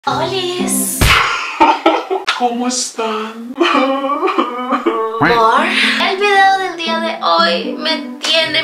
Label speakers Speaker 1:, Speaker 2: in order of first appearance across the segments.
Speaker 1: ¡Olis!
Speaker 2: ¿Cómo están?
Speaker 1: Amor, el video del día de hoy me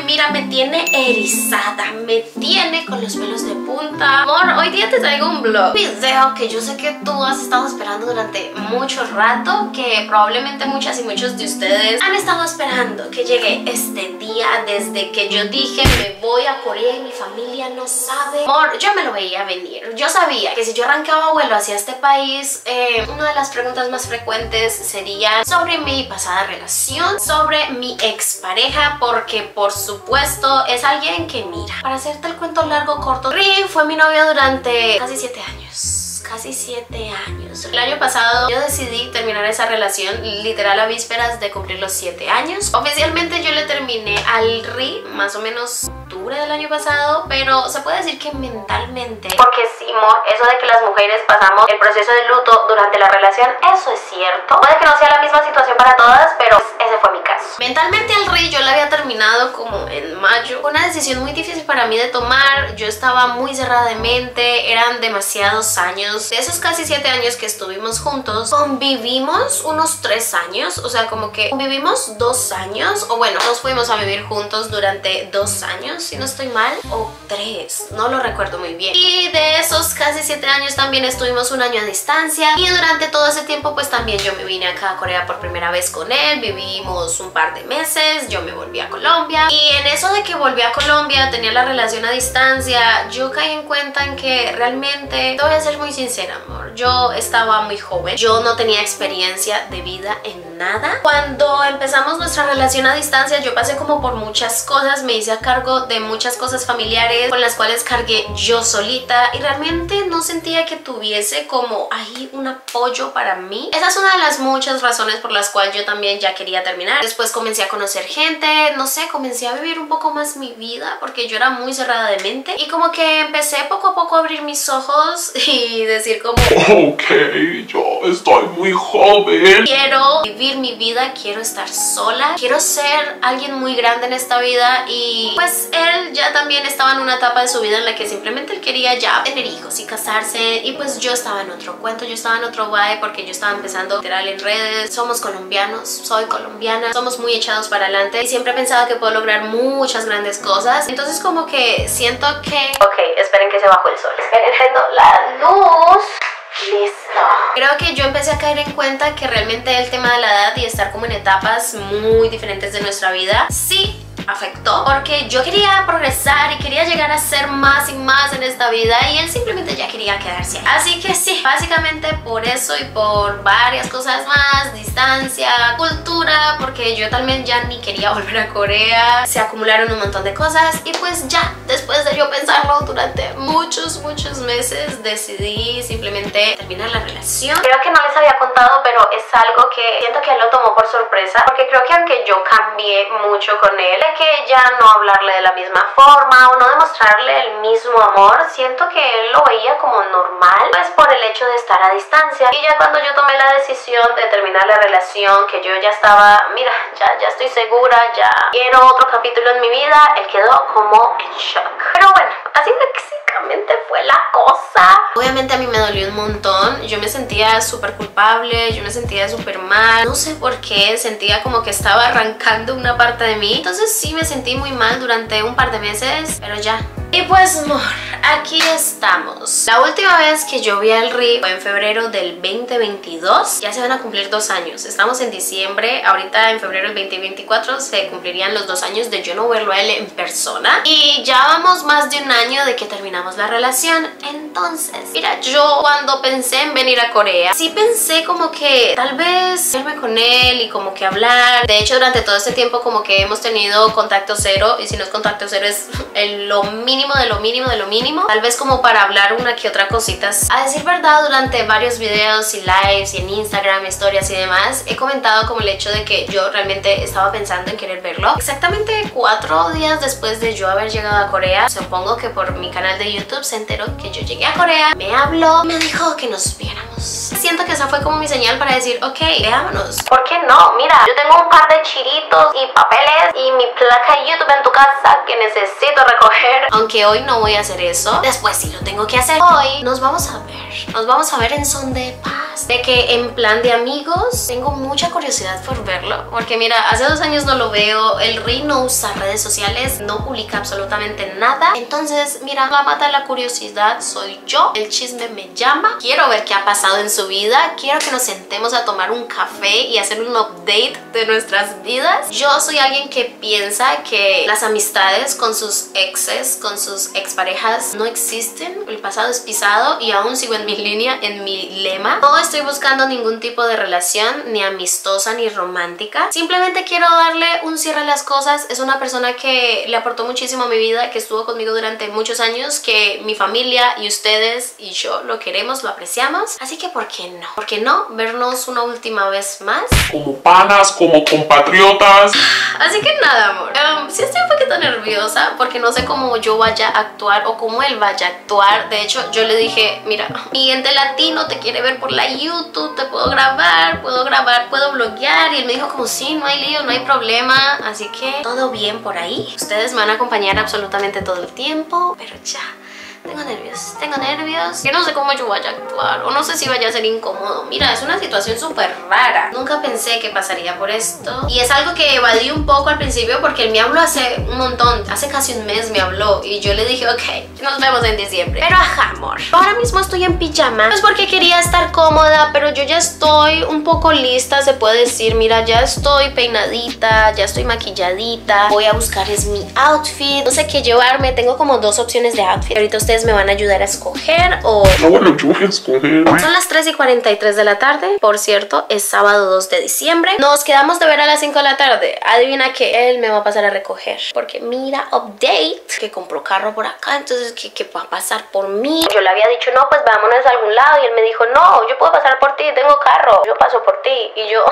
Speaker 1: tiene erizada, me tiene con los pelos de punta. Amor, hoy día te traigo un vlog, un video que yo sé que tú has estado esperando durante mucho rato, que probablemente muchas y muchos de ustedes han estado esperando que llegue este día desde que yo dije me voy a Corea y mi familia no sabe. Amor, yo me lo veía venir, yo sabía que si yo arrancaba vuelo hacia este país, una de las preguntas más frecuentes sería sobre mi pasada relación, sobre mi expareja, porque por supuesto es alguien que mira. Para hacerte el cuento largo corto, Ri fue mi novio durante casi 7 años. Casi 7 años. El año pasado yo decidí terminar esa relación literal a vísperas de cumplir los 7 años. Oficialmente yo le terminé al Ri más o menos octubre del año pasado, pero se puede decir que mentalmente, porque sí, amor, eso de que las mujeres pasamos el proceso de luto durante la relación, eso es cierto. Puede que no sea la misma situación para todas, pero ese fue mi caso. Mentalmente al Ri yo la había terminado como en mayo. Fue una decisión muy difícil para mí de tomar. Yo estaba muy cerrada de mente, eran demasiados años. De esos casi 7 años que estuvimos juntos, convivimos unos 3 años, o sea, como que convivimos 2 años, o bueno, nos fuimos a vivir juntos durante 2 años, si no estoy mal, o 3, no lo recuerdo muy bien. Y de esos casi 7 años también estuvimos un año a distancia, y durante todo ese tiempo pues también yo me vine acá a Corea por primera vez con él, vivimos un par de meses, yo me volví a Colombia, y en eso de que volví a Colombia, tenía la relación a distancia, yo caí en cuenta en que realmente, te voy a ser muy sincera, amor, yo estaba muy joven, yo no tenía experiencia de vida en nada. Cuando empezamos nuestra relación a distancia yo pasé como por muchas cosas, me hice a cargo de muchas cosas familiares con las cuales cargué yo solita y realmente no sentía que tuviese como ahí un apoyo para mí. Esa es una de las muchas razones por las cuales yo también ya quería terminar. Después comencé a conocer gente, no sé, comencé a vivir un poco más mi vida porque yo era muy cerrada de mente y como que empecé poco a poco a abrir mis ojos y decir como
Speaker 2: Ok, yo estoy muy joven.
Speaker 1: quiero vivir mi vida, quiero estar sola, quiero ser alguien muy grande en esta vida. Y pues él ya también estaba en una etapa de su vida en la que simplemente él quería ya tener hijos y casarse, y pues yo estaba en otro cuento, yo estaba en otro vibe porque yo estaba empezando literal en redes. Somos colombianos, soy colombiana, somos muy echados para adelante y siempre pensaba que puedo lograr muchas grandes cosas. Entonces como que siento que ok, esperen que se bajó el sol, esperen la luz. Listo. Creo que yo empecé a caer en cuenta que realmente el tema de la edad y estar como en etapas muy diferentes de nuestra vida sí afectó, porque yo quería progresar y quería llegar a ser más y más en esta vida y él simplemente ya quería quedarse ahí. Así que sí, básicamente por eso y por varias cosas más, distancia, cultura, porque yo también ya ni quería volver a Corea, se acumularon un montón de cosas y pues ya, después de yo pensarlo durante muchos meses, decidí simplemente terminar la relación. Creo que no les había contado, pero es algo que siento que él lo tomó por sorpresa, porque creo que aunque yo cambié mucho con él, que ya no hablarle de la misma forma o no demostrarle el mismo amor, siento que él lo veía como normal, pues por el hecho de estar a distancia. Y ya cuando yo tomé la decisión de terminar la relación, que yo ya estaba, mira, ya estoy segura, ya quiero otro capítulo en mi vida, él quedó como en shock. Pero bueno, así básicamente fue la cosa. Obviamente a mí me dolió un montón, yo me sentía súper culpable, yo me sentía súper mal, no sé por qué, sentía como que estaba arrancando una parte de mí. Entonces sí me sentí muy mal durante un par de meses, pero ya. Y pues amor, aquí estamos. La última vez que yo vi al Ri fue en febrero del 2022. Ya se van a cumplir 2 años. Estamos en diciembre, ahorita en febrero del 2024 se cumplirían los 2 años de yo no verlo a él en persona. Y ya vamos más de un año de que terminamos la relación. Entonces, mira, yo cuando pensé en venir a Corea, sí pensé como que tal vez verme con él y como que hablar. De hecho, durante todo este tiempo como que hemos tenido contacto cero, y si no es contacto cero es lo mínimo de lo mínimo de lo mínimo, tal vez como para hablar una que otra cositas. A decir verdad, durante varios videos y lives y en Instagram, historias y demás, he comentado como el hecho de que yo realmente estaba pensando en querer verlo. Exactamente 4 días después de yo haber llegado a Corea, supongo que por mi canal de YouTube se enteró que yo llegué a Corea, me habló, me dijo que nos viéramos. siento que esa fue como mi señal para decir, ok, veámonos. ¿Por qué no? Mira, yo tengo un par de chiritos y papeles y mi placa de YouTube en tu casa que necesito recoger. Aunque hoy no voy a hacer eso, después sí lo tengo que hacer. Hoy nos vamos a ver en son de paz. De que en plan de amigos, tengo mucha curiosidad por verlo. Porque mira, hace 2 años no lo veo. El Rey no usa redes sociales, no publica absolutamente nada. Entonces, mira, la mata de la curiosidad soy yo. El chisme me llama. Quiero ver qué ha pasado en su vida. Quiero que nos sentemos a tomar un café y hacer un update de nuestras vidas. Yo soy alguien que piensa que las amistades con sus exes, con sus exparejas no existen. El pasado es pisado y aún sigo en mi línea, en mi lema. No estoy buscando ningún tipo de relación, ni amistosa ni romántica. Simplemente quiero darle un cierre a las cosas. Es una persona que le aportó muchísimo a mi vida, que estuvo conmigo durante muchos años, que mi familia y ustedes y yo lo queremos, lo apreciamos. Así que ¿por qué no? ¿Por qué no vernos una última vez más?
Speaker 2: Como panas, como compatriotas.
Speaker 1: Así que nada, amor. Sí estoy un poquito nerviosa porque no sé cómo yo vaya a actuar o cómo él vaya a actuar. De hecho, yo le dije, mira, mi gente latino te quiere ver por la YouTube, te puedo grabar, puedo bloguear. Y él me dijo como, sí, no hay lío, no hay problema. Así que todo bien por ahí. Ustedes me van a acompañar absolutamente todo el tiempo, pero ya... Tengo nervios. Yo no sé cómo yo vaya a actuar o no sé si vaya a ser incómodo. Mira, es una situación súper rara. Nunca pensé que pasaría por esto. Y es algo que evadí un poco al principio porque él me habló hace un montón. Hace casi un mes me habló y yo le dije, ok, nos vemos en diciembre. Pero ajá, amor. Ahora mismo estoy en pijama. No es porque quería estar cómoda, pero yo ya estoy un poco lista, se puede decir. Mira, ya estoy peinadita, ya estoy maquilladita. Voy a buscar es mi outfit. No sé qué llevarme. Tengo como 2 opciones de outfit. Ahorita ustedes me van a ayudar a escoger o...
Speaker 2: No, bueno, yo voy a escoger.
Speaker 1: Son las 3:43 de la tarde. Por cierto, es sábado 2 de diciembre. Nos quedamos de ver a las 5 de la tarde. Adivina que él me va a pasar a recoger. Porque mira, update, que compró carro por acá. Entonces, que va a pasar por mí. Yo le había dicho, no, pues vámonos a algún lado. Y él me dijo, no, yo puedo pasar por ti, tengo carro. Yo paso por ti. Y yo,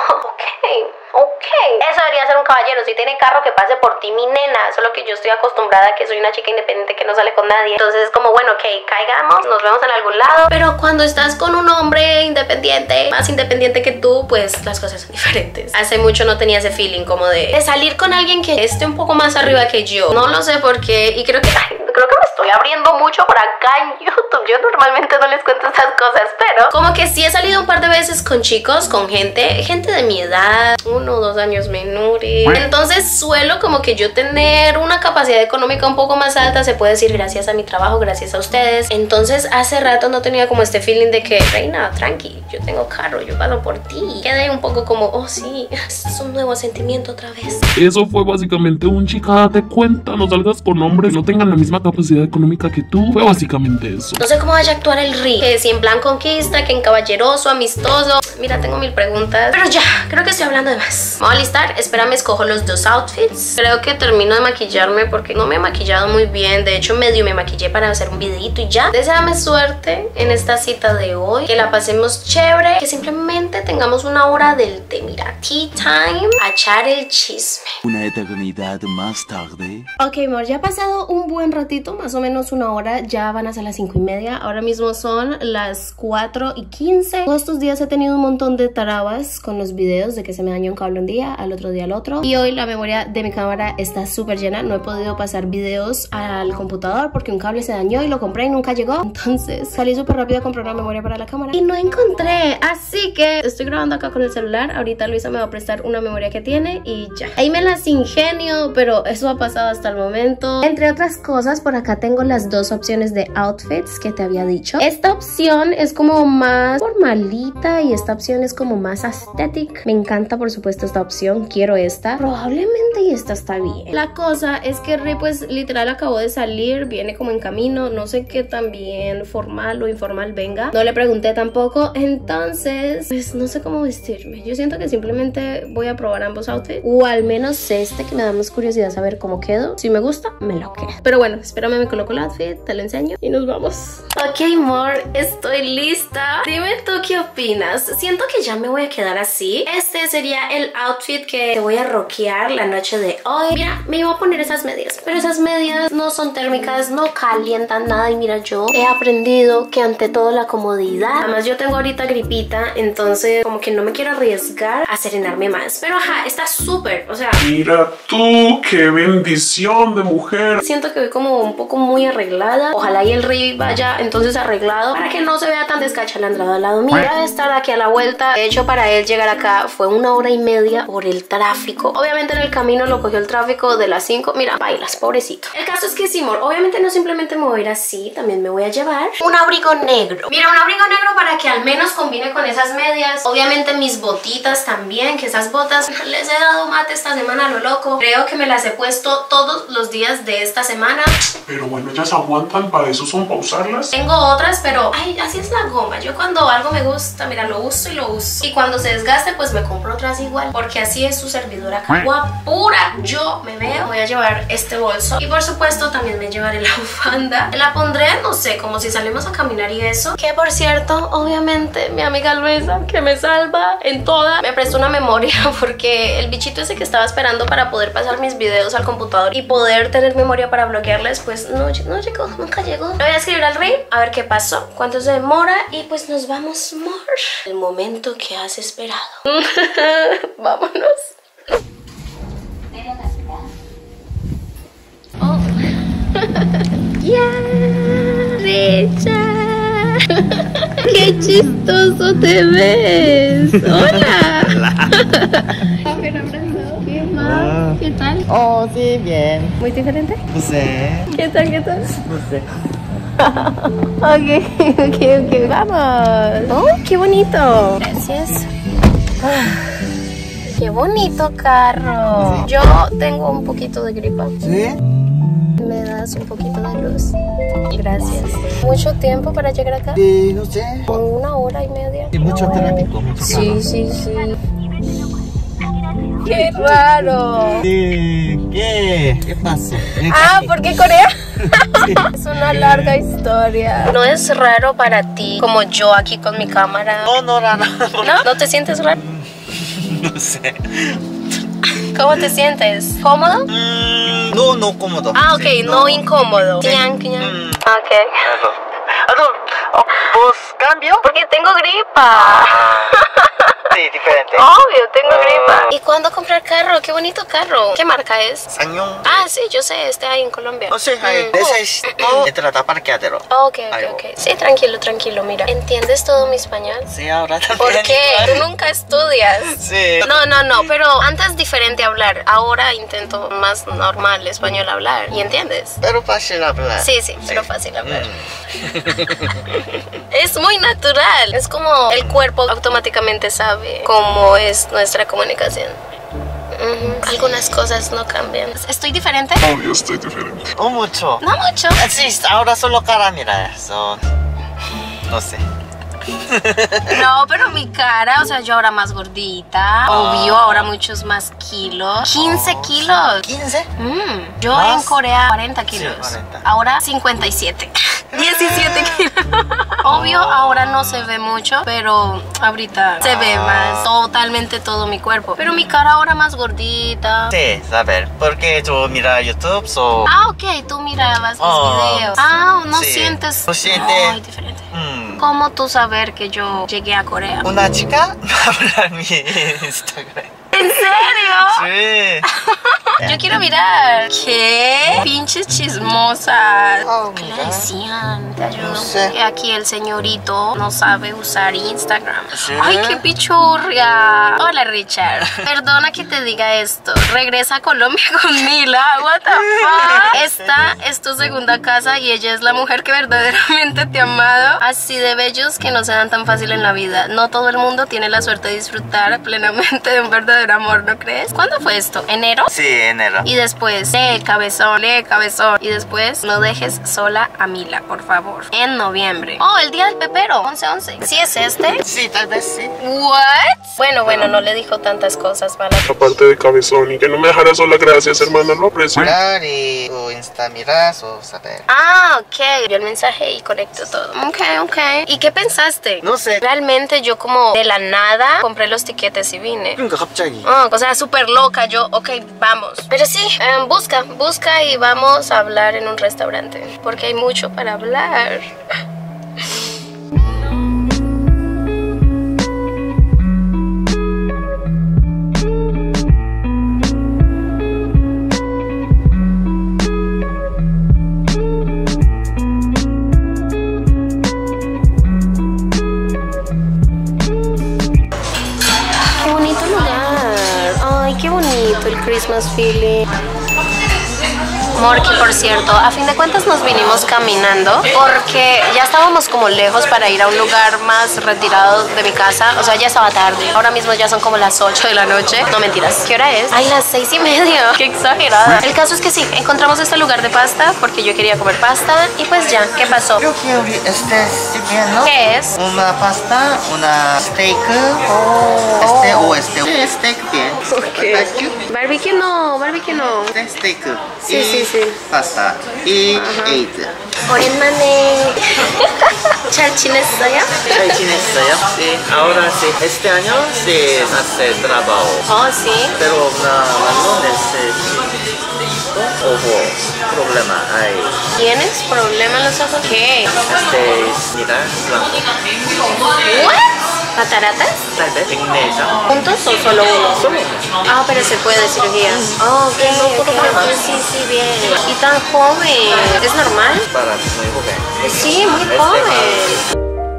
Speaker 1: ok. Eso debería ser un caballero. Si tiene carro, que pase por ti, mi nena. Solo que yo estoy acostumbrada que soy una chica independiente que no sale con nadie. Entonces es como, bueno, ok, caigamos, nos vemos en algún lado. Pero cuando estás con un hombre independiente, más independiente que tú, pues las cosas son diferentes. Hace mucho no tenía ese feeling como de salir con alguien que esté un poco más arriba que yo. No lo sé por qué. Y creo que me estoy abriendo mucho por acá en YouTube. Yo normalmente no les cuento estas cosas, pero como que sí he salido un par de veces con chicos, con gente de mi edad, 1 o 2 años menores. Entonces suelo como que yo tener una capacidad económica un poco más alta, se puede decir, gracias a mi trabajo, gracias a ustedes. Entonces hace rato no tenía como este feeling de que, reina, tranqui, yo tengo carro, yo paso por ti. Quedé un poco como, oh sí, es un nuevo sentimiento otra vez.
Speaker 2: Eso fue básicamente un chica, date cuenta, no salgas con hombres que no tengan la misma capacidad económica que tú. Fue básicamente eso.
Speaker 1: No sé cómo vaya a actuar el Ri, que si en plan conquista, que en caballeroso, amistoso. Mira, tengo 1000 preguntas. Pero ya, creo que estoy hablando de más. Me voy a alistar, espérame, escojo los 2 outfits. Creo que termino de maquillarme porque no me he maquillado muy bien. De hecho, medio me maquillé para hacer un videito y ya. Deséame suerte en esta cita de hoy. Que la pasemos chévere. Que simplemente tengamos una hora del té. Mira, tea time. A echar el chisme.
Speaker 3: Una eternidad más tarde.
Speaker 1: Ok, amor, ya ha pasado un buen ratito, más o menos 1 hora. Ya van a ser las 5:30. Ahora mismo son las 4:15. Todos estos días he tenido un montón de trabas con los videos de que se me dañó un cable un día, al otro día al otro. Y hoy la memoria de mi cámara está súper llena. No he podido pasar videos al computador porque un cable se dañó y lo compré y nunca llegó. Entonces salí súper rápido a comprar una memoria para la cámara y no encontré. Así que estoy grabando acá con el celular. Ahorita Luisa me va a prestar una memoria que tiene y ya. Ahí me las ingenio, pero eso ha pasado hasta el momento. Entre otras cosas, por acá tengo las 2 opciones de outfits que te había dicho. Esta opción es como más formalita y esta opción es como más aesthetic. Me encanta, por supuesto, esta opción. Quiero esta. Probablemente y esta está bien. La cosa es que Ri, pues literal acabó de salir, viene como en camino. No sé qué tan bien formal o informal venga. No le pregunté tampoco. Entonces, pues no sé cómo vestirme. Yo siento que simplemente voy a probar ambos outfits. O al menos este que me da más curiosidad saber cómo quedo. Si me gusta, me lo quedo. Pero bueno, espérame, me coloco el outfit, te lo enseño y nos vamos. Ok, amor, estoy lista. Dime tú qué opinas. Siento que ya me voy a quedar así. Este sería el outfit que te voy a rockear la noche de hoy. Mira, me iba a poner esas medias, pero esas medias no son térmicas, no calientan nada. Y mira, yo he aprendido que ante todo la comodidad. Además yo tengo ahorita gripita, entonces como que no me quiero arriesgar a serenarme más. Pero ajá, está súper, o sea...
Speaker 2: Mira tú, qué bendición de mujer.
Speaker 1: Siento que voy como un poco muy arreglada. Ojalá y el rey vaya entonces arreglado para que no se vea tan descachalandrado al lado mío. Voy a estar aquí a la vuelta. De hecho, para él llegar acá fue 1 hora y media por el tráfico. Obviamente en el camino lo cogió el tráfico de las 5. Mira, bailas, pobrecito. El caso es que Simón, obviamente no simplemente me voy a ir así, también me voy a llevar un abrigo negro. Mira, un abrigo negro para que al menos combine con esas medias. Obviamente mis botitas también, que esas botas les he dado mate esta semana a lo loco. Creo que me las he puesto todos los días de esta semana.
Speaker 2: Pero bueno, ellas aguantan, para eso son para usarlas.
Speaker 1: Tengo otras, pero ay, así es la goma. Yo cuando algo me gusta, mira, lo uso y lo uso. Y cuando se desgaste, pues me compro otras igual. Porque así es su servidora acá. Guapura yo me veo. Voy a llevar este bolso. Y por supuesto también me llevaré la bufanda. La pondré, no sé, como si salimos a caminar y eso. Que por cierto, obviamente, mi amiga Luisa, que me salva en toda, me prestó una memoria. Porque el bichito ese que estaba esperando para poder pasar mis videos al computador y poder tener memoria para bloquearles, pues no llegó, nunca llegó. Le voy a escribir al rey a ver qué pasó, cuánto se demora y pues nos vamos, amor. El momento que has esperado. Vámonos. Oh. ¡Ya! ¡Richard! ¡Qué chistoso te ves! ¡Hola! A ver, abrazo. ¿Qué más? ¿Qué tal?
Speaker 4: Oh, sí, bien.
Speaker 1: ¿Muy diferente?
Speaker 4: No sé.
Speaker 1: ¿Qué tal? ¿Qué tal?
Speaker 4: No sé.
Speaker 1: Ok, vamos. ¡Oh, qué bonito! Gracias. ¡Qué bonito carro! Yo tengo un poquito de gripa.
Speaker 4: ¿Sí?
Speaker 1: ¿Me das un poquito de luz? Gracias. ¿Mucho tiempo para llegar acá?
Speaker 4: Sí, no sé.
Speaker 1: 1 hora y media.
Speaker 4: Y mucho tráfico, mucho carro.
Speaker 1: Sí. ¡Qué raro!
Speaker 4: Sí, ¿qué pasó?
Speaker 1: ¿Por qué Corea? Es una larga historia. ¿No es raro para ti como yo aquí con mi cámara?
Speaker 4: No, raro.
Speaker 1: ¿No? ¿No te sientes raro?
Speaker 4: No sé.
Speaker 1: ¿Cómo te sientes? ¿Cómodo?
Speaker 4: No cómodo.
Speaker 1: Ok,
Speaker 4: Sí,
Speaker 1: no incómodo.
Speaker 4: Sí.
Speaker 1: Ok.
Speaker 4: Pues cambio.
Speaker 1: Porque tengo gripa.
Speaker 4: Sí, diferente.
Speaker 1: Obvio, tengo gripa. ¿Y cuándo comprar carro? Qué bonito carro. ¿Qué marca es?
Speaker 4: Sanyong.
Speaker 1: Sí, yo sé, hay en Colombia.
Speaker 4: No sé, esa es entrada parqueadero.
Speaker 1: Ok. Sí, tranquilo, mira. ¿Entiendes todo mi español?
Speaker 4: Sí, ahora también.
Speaker 1: ¿Por qué? Tú nunca estudias.
Speaker 4: Sí.
Speaker 1: No, pero antes diferente hablar. Ahora intento más normal español hablar. ¿Y entiendes?
Speaker 4: Pero fácil hablar.
Speaker 1: Sí, pero fácil hablar. Es muy natural. Es como el cuerpo automáticamente sabe cómo es nuestra comunicación. Algunas cosas no cambian. ¿Estoy diferente?
Speaker 2: Obvio, estoy diferente.
Speaker 4: O mucho.
Speaker 1: No mucho.
Speaker 4: Sí, ahora solo cara mira. No sé.
Speaker 1: No, pero mi cara, o sea, yo ahora más gordita. Obvio, ahora muchos más kilos. 15 kilos.
Speaker 4: ¿15?
Speaker 1: Yo
Speaker 4: ¿Más?
Speaker 1: en Corea 40 kilos.
Speaker 4: Sí, 40.
Speaker 1: Ahora 57. 17 kilos. Obvio, ahora no se ve mucho, pero ahorita se ve más totalmente todo mi cuerpo. Pero mi cara ahora más gordita.
Speaker 4: Sí, saber. Porque yo mira YouTube,
Speaker 1: Ok, tú mirabas mis videos. No
Speaker 4: sí.
Speaker 1: sientes.
Speaker 4: No siente.
Speaker 1: Ay, diferente. ¿Cómo tú saber que yo llegué a Corea?
Speaker 4: Una chica habla en mi Instagram.
Speaker 1: ¿En serio?
Speaker 4: Sí.
Speaker 1: Yo quiero mirar. ¿Qué? Pinches chismosas. ¿Qué le
Speaker 4: mira.
Speaker 1: decían? Te ayudo.
Speaker 4: No sé.
Speaker 1: Que aquí el señorito no sabe usar Instagram.
Speaker 4: ¿Sí?
Speaker 1: Ay, qué pichurria. Hola, Richard. Perdona que te diga esto. Regresa a Colombia con Mila. What the fuck? Esta es tu segunda casa y ella es la mujer que verdaderamente te ha amado. Así de bellos que no se dan tan fácil en la vida. No todo el mundo tiene la suerte de disfrutar plenamente de un verdadero amor, ¿no crees? ¿Cuándo fue esto? ¿Enero?
Speaker 4: Sí, enero.
Speaker 1: Y después, cabezón. Y después, no dejes sola a Mila, por favor. En noviembre. Oh, el día del pepero, 11-11. ¿Sí es este?
Speaker 4: Sí, tal vez sí.
Speaker 1: ¿What? Bueno, no le dijo tantas cosas, ¿vale?
Speaker 2: Aparte de cabezón y que no me dejara sola, gracias, hermana, lo aprecio.
Speaker 4: Hablar y Insta miras o saber.
Speaker 1: Ah, ok. Vio el mensaje y conectó todo. Ok, ok. ¿Y qué pensaste?
Speaker 4: No sé.
Speaker 1: Realmente yo como de la nada compré los tiquetes y vine.
Speaker 4: 그러니까 갑자기.
Speaker 1: O sea, súper loca. Yo, ok, vamos. Pero sí, busca y vamos a hablar en un restaurante. Porque hay mucho para hablar. El Christmas feeling. Amor, que por cierto, a fin de cuentas nos vinimos caminando porque ya estábamos como lejos para ir a un lugar más retirado de mi casa. O sea, ya estaba tarde. Ahora mismo ya son como las 8 de la noche. No, mentiras. ¿Qué hora es? Ay, las 6:30. Qué exagerada. El caso es que sí, encontramos este lugar de pasta porque yo quería comer pasta. Y pues ya, ¿qué pasó?
Speaker 4: Creo que si bien, ¿no?
Speaker 1: ¿Qué es?
Speaker 4: Una pasta, una steak. Este steak bien.
Speaker 1: Ok. Barbecue no.
Speaker 4: Este steak.
Speaker 1: Sí.
Speaker 4: Pasta. Y egg.
Speaker 1: 오랜만에 잘 지냈어요?
Speaker 4: 잘 지냈어요? Sí, ahora sí. Este año sí hace trabajo.
Speaker 1: Oh, sí.
Speaker 4: Pero no necesito. Hubo problema ahí.
Speaker 1: ¿Tienes problema en los ojos? ¿Qué?
Speaker 4: Mira, blanco.
Speaker 1: ¿What? ¿Cataratas?
Speaker 4: Tal vez. Iglesia.
Speaker 1: ¿Juntos o solo uno?
Speaker 4: Solo uno.
Speaker 1: Ah, pero se puede cirugía. Oh, ok. Sí, bien. Y tan joven. ¿Es normal?
Speaker 4: Para muy joven.
Speaker 1: Sí, muy joven.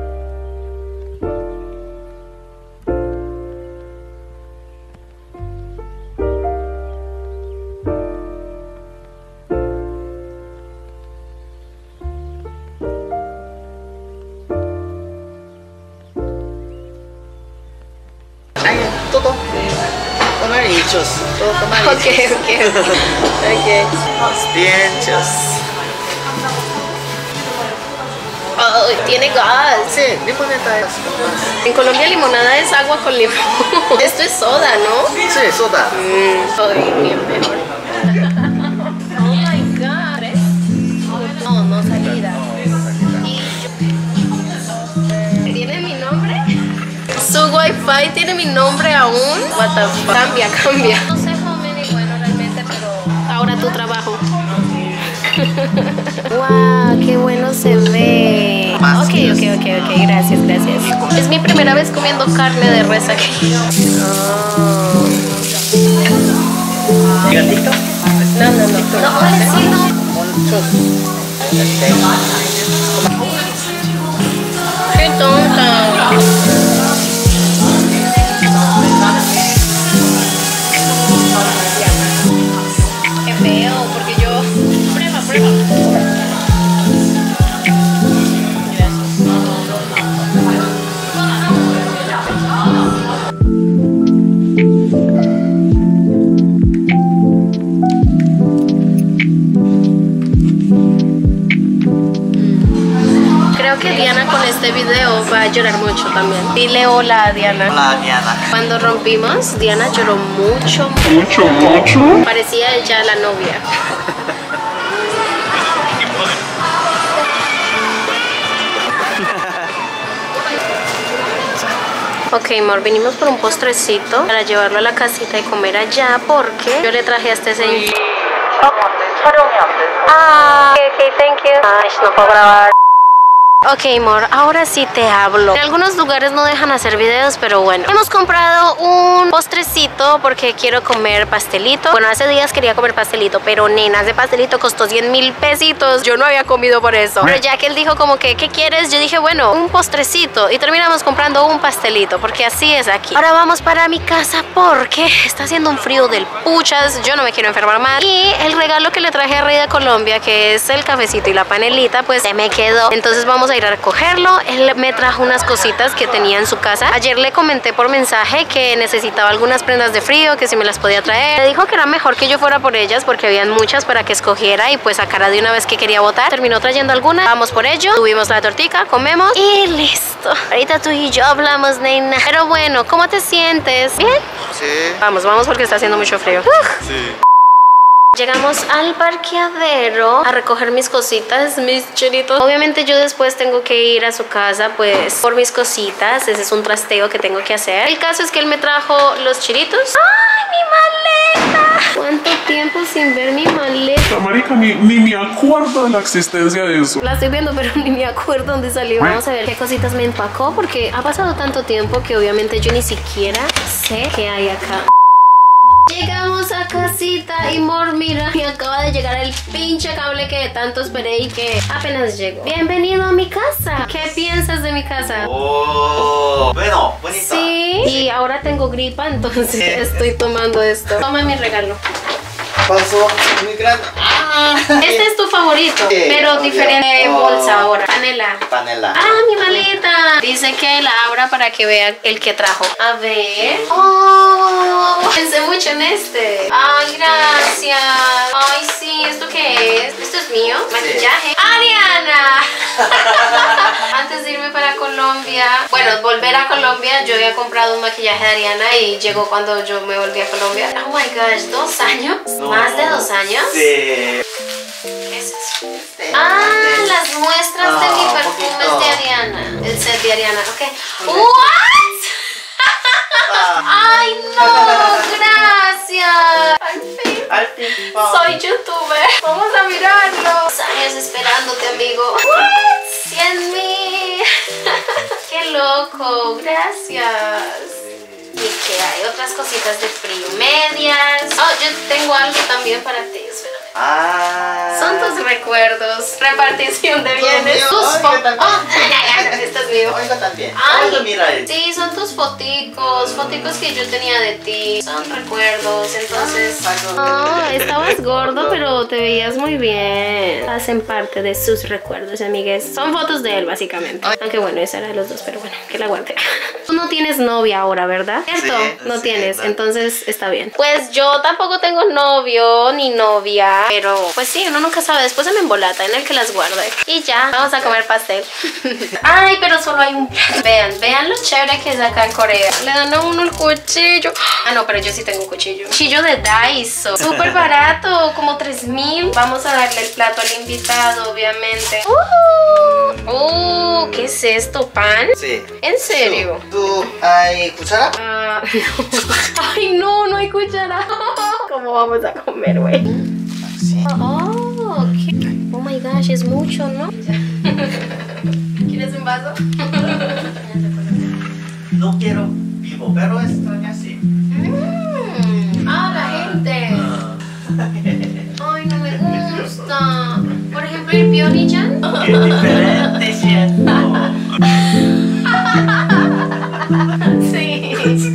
Speaker 4: Todo. Tomar hechos. Todo tomar hechos.
Speaker 1: Ok.
Speaker 4: Bien hechos.
Speaker 1: Oh, tiene gas.
Speaker 4: Sí, limoneta es.
Speaker 1: En Colombia limonada es agua con limón. Esto es soda, ¿no?
Speaker 4: Sí, soda.
Speaker 1: Ay, bien mejor. Oh my God. No, salida. ¿Tiene mi nombre? Su wifi tiene mi nombre aún. What the fuck? Cambia. No sé, joven, y bueno, realmente, pero ahora tu trabajo. Wow, qué bueno se ve.
Speaker 4: Más
Speaker 1: Ok, gracias. Es mi primera vez comiendo carne de res aquí.
Speaker 4: ¿Gatito?
Speaker 1: No. No, sí, no. Qué tonta. Qué feo, porque yo... Prueba. Creo que Diana con este video va a llorar mucho también. Dile hola a Diana.
Speaker 4: Hola, Diana.
Speaker 1: Cuando rompimos, Diana lloró mucho. Parecía ella la novia. Ok, amor, vinimos por un postrecito para llevarlo a la casita y comer allá porque yo le traje a este señor. Ah, ok, thank you. Ay, no puedo grabar. Ok, amor, ahora sí te hablo. En algunos lugares no dejan hacer videos, pero bueno. Hemos comprado un postrecito porque quiero comer pastelito. Bueno, hace días quería comer pastelito, pero nena, ese pastelito costó 100,000 pesitos. Yo no había comido por eso. Pero ya que él dijo como que, ¿qué quieres? Yo dije, bueno, un postrecito. Y terminamos comprando un pastelito, porque así es aquí. Ahora vamos para mi casa porque está haciendo un frío del puchas. Yo no me quiero enfermar más. Y el regalo que le traje a Rey de Colombia, que es el cafecito y la panelita, pues se me quedó. Entonces vamos a ir a recogerlo. Él me trajo unas cositas que tenía en su casa. Ayer le comenté por mensaje que necesitaba algunas prendas de frío, que si me las podía traer. Me dijo que era mejor que yo fuera por ellas porque habían muchas para que escogiera y pues sacara de una vez que quería botar. Terminó trayendo algunas. Vamos por ello. Tuvimos la tortica, comemos y listo. Ahorita tú y yo hablamos, nena. Pero bueno, ¿cómo te sientes? ¿Bien?
Speaker 4: Sí.
Speaker 1: Vamos porque está haciendo mucho frío.
Speaker 4: Sí.
Speaker 1: Llegamos al parqueadero a recoger mis cositas, mis chilitos. Obviamente yo después tengo que ir a su casa pues por mis cositas. Ese es un trasteo que tengo que hacer. El caso es que él me trajo los chilitos. ¡Ay, mi maleta! ¿Cuánto tiempo sin ver mi maleta?
Speaker 2: Marica, ni me acuerdo de la existencia de eso.
Speaker 1: La estoy viendo, pero ni me acuerdo dónde salió. Vamos a ver qué cositas me empacó, porque ha pasado tanto tiempo que obviamente yo ni siquiera sé qué hay acá. Llegamos a casita y mira, me acaba de llegar el pinche cable que tanto esperé y que apenas llegó. Bienvenido a mi casa. ¿Qué piensas de mi casa?
Speaker 4: Oh, bueno, bonita.
Speaker 1: Sí, y ahora tengo gripa, entonces estoy tomando esto. Toma mi regalo.
Speaker 4: Pasó muy grande.
Speaker 1: Este es tu favorito,
Speaker 4: Sí,
Speaker 1: pero
Speaker 4: obvio.
Speaker 1: diferente bolsa ahora. Panela.
Speaker 4: Panela.
Speaker 1: ¡Ah, mi maleta! Dice que la abra para que vea el que trajo. A ver. ¡Oh! Pensé mucho en este. ¡Ay, gracias! ¡Ay, sí! ¿Esto qué es? ¿Esto es mío? Maquillaje. ¡Ariana! Antes de irme para Colombia, bueno, volver a Colombia, yo había comprado un maquillaje de Ariana y llegó cuando yo me volví a Colombia. ¡Oh, my gosh! ¿2 años?
Speaker 4: No.
Speaker 1: ¿Más de 2 años?
Speaker 4: Sí.
Speaker 1: ¿Qué es eso? Ah, las muestras de mi perfume
Speaker 4: poquito.
Speaker 1: de Ariana. El set de Ariana, ok. ¿What? Ay, no, gracias. Al fin.
Speaker 4: Al fin.
Speaker 1: Soy youtuber. Vamos a mirarlo. 2 años esperándote, amigo. What? 100,000. Qué loco, gracias. ¿Y qué hay? Otras cositas de frío, medias. Oh, yo tengo algo también para ti, espérame. Son tus recuerdos. Repartición de bienes.
Speaker 4: mío.
Speaker 1: Tus
Speaker 4: Ay,
Speaker 1: fotos.
Speaker 4: yo también.
Speaker 1: Esto es mío.
Speaker 4: Oiga también.
Speaker 1: Ay,
Speaker 4: Oiga, mira esto.
Speaker 1: sí, son tus foticos que yo tenía de ti. Son recuerdos, entonces. No, estabas gordo, pero te veías muy bien. Hacen parte de sus recuerdos, amigues. Son fotos de él, básicamente. Aunque bueno, esa era de los dos, pero bueno, que la guarde. Tú no tienes novia ahora, ¿verdad? ¿Cierto?
Speaker 4: Sí,
Speaker 1: No
Speaker 4: sí,
Speaker 1: tienes,
Speaker 4: no.
Speaker 1: Entonces está bien. Pues yo tampoco tengo novio ni novia, pero pues sí, uno nunca sabe. Después se me embolata en el que las guarde. Y ya, vamos a comer pastel. Ay, pero solo hay un... Vean lo chévere que es acá en Corea. Le dan a uno el cuchillo. Ah, no, pero yo sí tengo un cuchillo. Cuchillo de Daiso. Súper barato, como 3,000. Vamos a darle el plato al invitado, obviamente. ¿Qué es esto? ¿Pan?
Speaker 4: Sí.
Speaker 1: ¿En serio?
Speaker 4: ¿Tú hay cuchara?
Speaker 1: Ah, no. Ay, no, no hay cuchara. ¿Cómo vamos a comer, güey?
Speaker 4: Sí.
Speaker 1: Oh, ¿qué? Oh my gosh, es mucho, ¿no? ¿Quieres un vaso?
Speaker 4: No quiero vivo, pero extraña sí.
Speaker 1: Ah, la gente. Ay, no me gusta. Por ejemplo, el Pionichan.
Speaker 4: Qué diferente siento.
Speaker 1: Sí.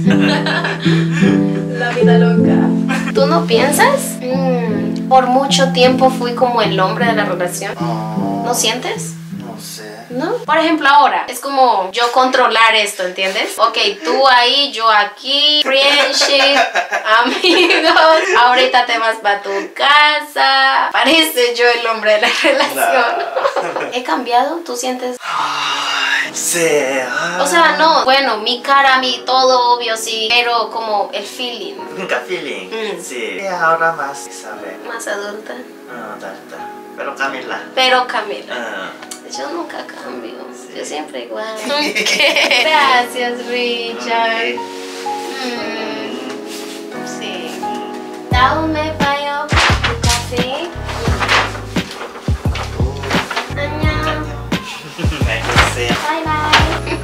Speaker 1: La vida loca. ¿Tú no piensas? Por mucho tiempo fui como el hombre de la relación. ¿No sientes?
Speaker 4: No sé.
Speaker 1: ¿No? Por ejemplo, ahora es como yo controlar esto, ¿entiendes? Ok, tú ahí, yo aquí, friendship, amigos, ahorita te vas para tu casa. Parece yo el hombre de la relación. ¿He cambiado? ¿Tú sientes?
Speaker 4: Ay, sí.
Speaker 1: O sea, no, bueno, mi cara, mi todo obvio, sí, pero como el feeling.
Speaker 4: Nunca feeling. Sí. Y ahora más, ¿sabes?
Speaker 1: Más adulta.
Speaker 4: Ah, da. Pero Camila.
Speaker 1: Pero Camila,
Speaker 4: Ah.
Speaker 1: yo nunca cambio, yo siempre igual. Gracias, Richard. Sí. Dame payo, tu café. Annyeong.
Speaker 4: Sí.
Speaker 1: Bye bye.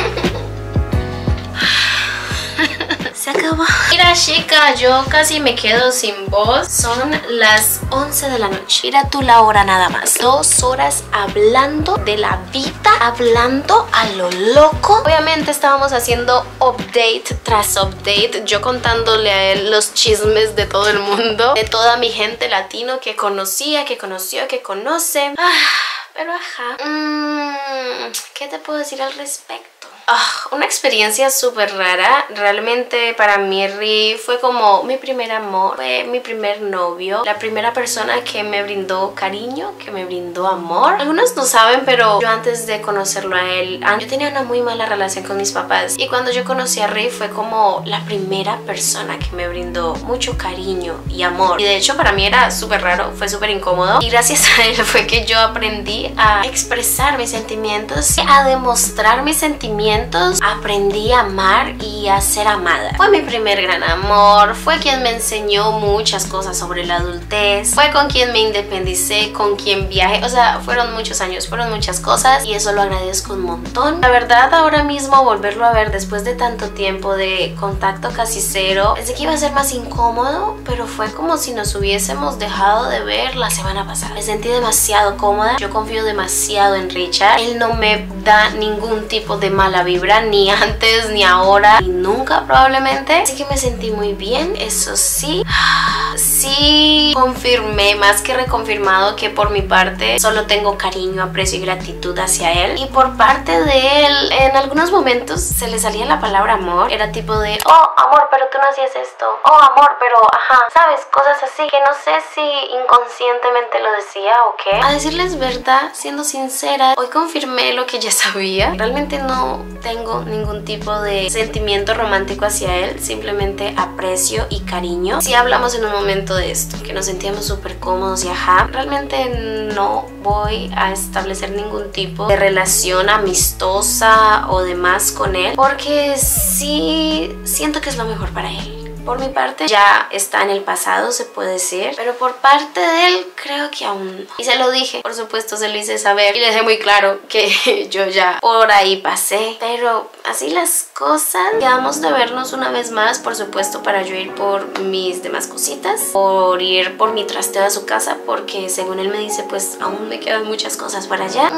Speaker 1: Se acabó. Mira, chica, yo casi me quedo sin voz. Son las 11 de la noche. Mira tú la hora nada más. 2 horas hablando de la vida, hablando a lo loco. Obviamente estábamos haciendo update tras update. Yo contándole a él los chismes de todo el mundo, de toda mi gente latino que conocía, que conoció, que conoce. Pero ajá. ¿Qué te puedo decir al respecto? Una experiencia súper rara. Realmente para mí Riff fue como mi primer amor, fue mi primer novio, la primera persona que me brindó cariño, que me brindó amor. Algunos no saben, pero yo antes de conocerlo a él, yo tenía una muy mala relación con mis papás, y cuando yo conocí a Riff fue como la primera persona que me brindó mucho cariño y amor. Y de hecho para mí era súper raro, fue súper incómodo, y gracias a él fue que yo aprendí a expresar mis sentimientos, a demostrar mis sentimientos, aprendí a amar y a ser amada. Fue mi primer gran amor, fue quien me enseñó muchas cosas sobre la adultez, fue con quien me independicé, con quien viajé, o sea, fueron muchos años, fueron muchas cosas, y eso lo agradezco un montón. La verdad, ahora mismo volverlo a ver después de tanto tiempo de contacto casi cero, pensé que iba a ser más incómodo, pero fue como si nos hubiésemos dejado de ver la semana pasada. Me sentí demasiado cómoda, yo confío demasiado en Richard, él no me da ningún tipo de mala vibra, ni antes, ni ahora, ni nunca probablemente, así que me sentí muy bien. Eso sí, sí confirmé, más que reconfirmado, que por mi parte solo tengo cariño, aprecio y gratitud hacia él, y por parte de él en algunos momentos se le salía la palabra amor, era tipo de oh amor, pero tú no hacías esto, oh amor, pero ajá, sabes, cosas así que no sé si inconscientemente lo decía o qué. A decirles verdad, siendo sincera, hoy confirmé lo que ya sabía. Realmente no tengo ningún tipo de sentimiento romántico hacia él, simplemente aprecio y cariño. Si hablamos en un momento de esto, que nos sentíamos súper cómodos y ajá, realmente no voy a establecer ningún tipo de relación amistosa o demás con él, porque sí siento que es lo mejor para él. Por mi parte ya está en el pasado, se puede decir, pero por parte de él creo que aún no. Y se lo dije, por supuesto, se lo hice saber y le dejé muy claro que yo ya por ahí pasé. Pero así las cosas, quedamos de vernos una vez más, por supuesto, para yo ir por mis demás cositas, por ir por mi trasteo a su casa, porque según él me dice, pues aún me quedan muchas cosas para allá.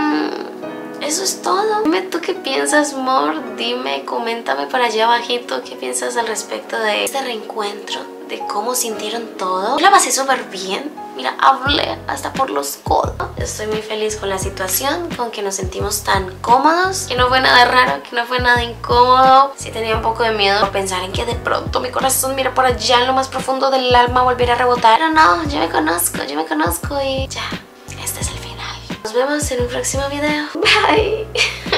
Speaker 1: Eso es todo. Dime tú qué piensas, amor. Dime, coméntame por allá abajito qué piensas al respecto de este reencuentro, de cómo sintieron todo. Yo la pasé súper bien. Mira, hablé hasta por los codos. Estoy muy feliz con la situación, con que nos sentimos tan cómodos, que no fue nada raro, que no fue nada incómodo. Sí tenía un poco de miedo por pensar en que de pronto mi corazón, mira, por allá en lo más profundo del alma volviera a rebotar. Pero no, yo me conozco y ya, este es el final. Nos vemos en un próximo video. Bye.